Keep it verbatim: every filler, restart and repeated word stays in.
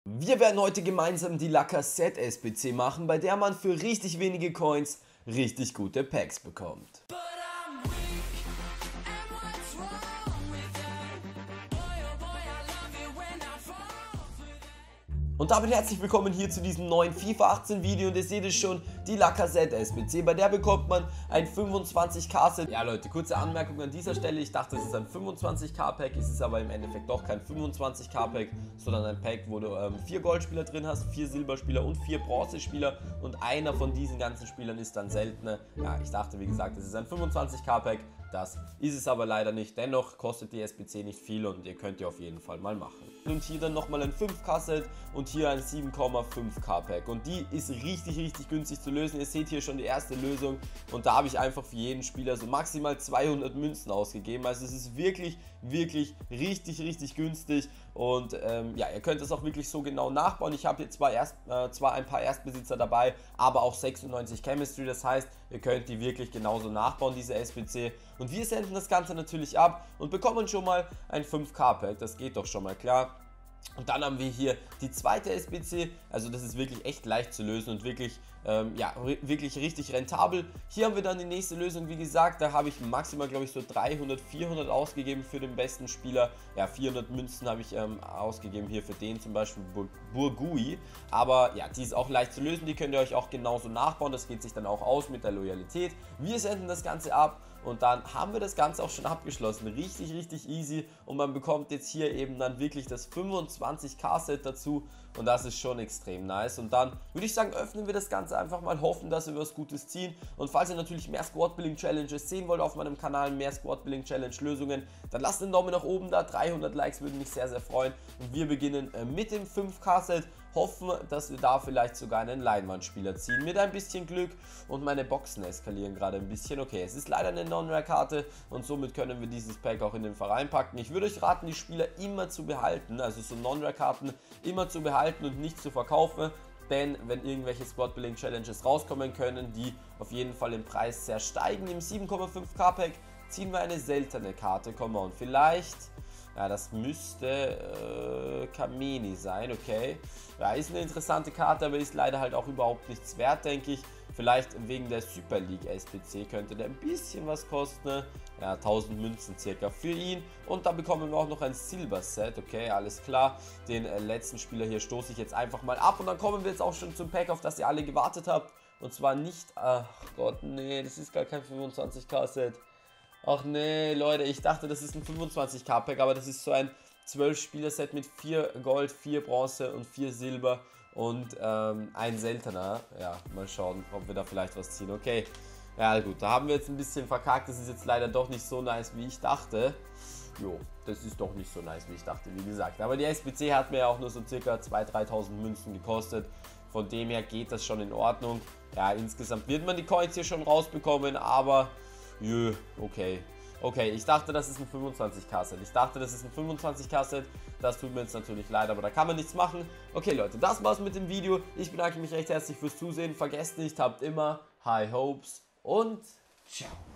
Wir werden heute gemeinsam die Lacazette S B C machen, bei der man für richtig wenige Coins richtig gute Packs bekommt. Und damit herzlich willkommen hier zu diesem neuen FIFA achtzehn Video und ihr seht es schon, die Lacazette S B C, bei der bekommt man ein fünfundzwanzig K Set. Ja Leute, kurze Anmerkung an dieser Stelle, ich dachte es ist ein fünfundzwanzig K Pack, es ist aber im Endeffekt doch kein fünfundzwanzig K Pack, sondern ein Pack, wo du ähm, vier Goldspieler drin hast, vier Silberspieler und vier Bronzespieler und einer von diesen ganzen Spielern ist dann seltener. Ja, ich dachte wie gesagt, es ist ein fünfundzwanzig K Pack, das ist es aber leider nicht, dennoch kostet die S B C nicht viel und ihr könnt ihr auf jeden Fall mal machen. Und hier dann nochmal ein fünf K Set und hier ein sieben Komma fünf K Pack und die ist richtig richtig günstig zu lösen. Ihr seht hier schon die erste Lösung und da habe ich einfach für jeden Spieler so maximal zweihundert Münzen ausgegeben, also es ist wirklich wirklich richtig richtig günstig und ähm, ja, ihr könnt es auch wirklich so genau nachbauen. Ich habe hier zwar, erst, äh, zwar ein paar Erstbesitzer dabei, aber auch sechsundneunzig Chemistry, das heißt ihr könnt die wirklich genauso nachbauen, diese S B C, und wir senden das Ganze natürlich ab und bekommen schon mal ein fünf K Pack, das geht doch schon mal klar. Und dann haben wir hier die zweite S B C, also das ist wirklich echt leicht zu lösen und wirklich, ähm, ja, wirklich richtig rentabel. Hier haben wir dann die nächste Lösung, wie gesagt, da habe ich maximal, glaube ich, so dreihundert, vierhundert ausgegeben für den besten Spieler. Ja, vierhundert Münzen habe ich ähm, ausgegeben hier für den zum Beispiel, Burgui. Aber ja, die ist auch leicht zu lösen, die könnt ihr euch auch genauso nachbauen, das geht sich dann auch aus mit der Loyalität. Wir senden das Ganze ab. Und dann haben wir das Ganze auch schon abgeschlossen. Richtig, richtig easy. Und man bekommt jetzt hier eben dann wirklich das fünfundzwanzig K Set dazu. Und das ist schon extrem nice. Und dann würde ich sagen, öffnen wir das Ganze einfach mal. Hoffen, dass wir was Gutes ziehen. Und falls ihr natürlich mehr Squad Building Challenges sehen wollt auf meinem Kanal, mehr Squad Building Challenge Lösungen, dann lasst einen Daumen nach oben da. dreihundert Likes würden mich sehr, sehr freuen. Und wir beginnen mit dem fünf K Set. Hoffen, dass wir da vielleicht sogar einen Leinwandspieler ziehen. Mit ein bisschen Glück und meine Boxen eskalieren gerade ein bisschen. Okay, es ist leider eine Non-Rare-Karte und somit können wir dieses Pack auch in den Verein packen. Ich würde euch raten, die Spieler immer zu behalten, also so Non-Rare-Karten immer zu behalten und nicht zu verkaufen. Denn wenn irgendwelche Squad Building Challenges rauskommen können, die auf jeden Fall im Preis sehr steigen. Im sieben Komma fünf K Pack ziehen wir eine seltene Karte. Come on, vielleicht... Ja, das müsste äh, Kameni sein, okay. Ja, ist eine interessante Karte, aber ist leider halt auch überhaupt nichts wert, denke ich. Vielleicht wegen der Super League S B C könnte der ein bisschen was kosten. Ja, tausend Münzen circa für ihn. Und da bekommen wir auch noch ein Silber Set, okay, alles klar. Den äh, letzten Spieler hier stoße ich jetzt einfach mal ab. Und dann kommen wir jetzt auch schon zum Pack, auf das ihr alle gewartet habt. Und zwar nicht, ach Gott, nee, das ist gar kein fünfundzwanzig K Set. Ach nee, Leute, ich dachte, das ist ein fünfundzwanzig K Pack, aber das ist so ein zwölf Spieler Set mit vier Gold, vier Bronze und vier Silber und ähm, ein seltener. Ja, mal schauen, ob wir da vielleicht was ziehen. Okay, ja gut, da haben wir jetzt ein bisschen verkackt. Das ist jetzt leider doch nicht so nice, wie ich dachte. Jo, das ist doch nicht so nice, wie ich dachte, wie gesagt. Aber die S B C hat mir ja auch nur so circa zweitausend, dreitausend Münzen gekostet. Von dem her geht das schon in Ordnung. Ja, insgesamt wird man die Coins hier schon rausbekommen, aber... Jö, okay. Okay, ich dachte, das ist ein fünfundzwanzig K Set. Ich dachte, das ist ein fünfundzwanzig K Set. Das tut mir jetzt natürlich leid, aber da kann man nichts machen. Okay, Leute, das war's mit dem Video. Ich bedanke mich recht herzlich fürs Zusehen. Vergesst nicht, habt immer High Hopes und ciao.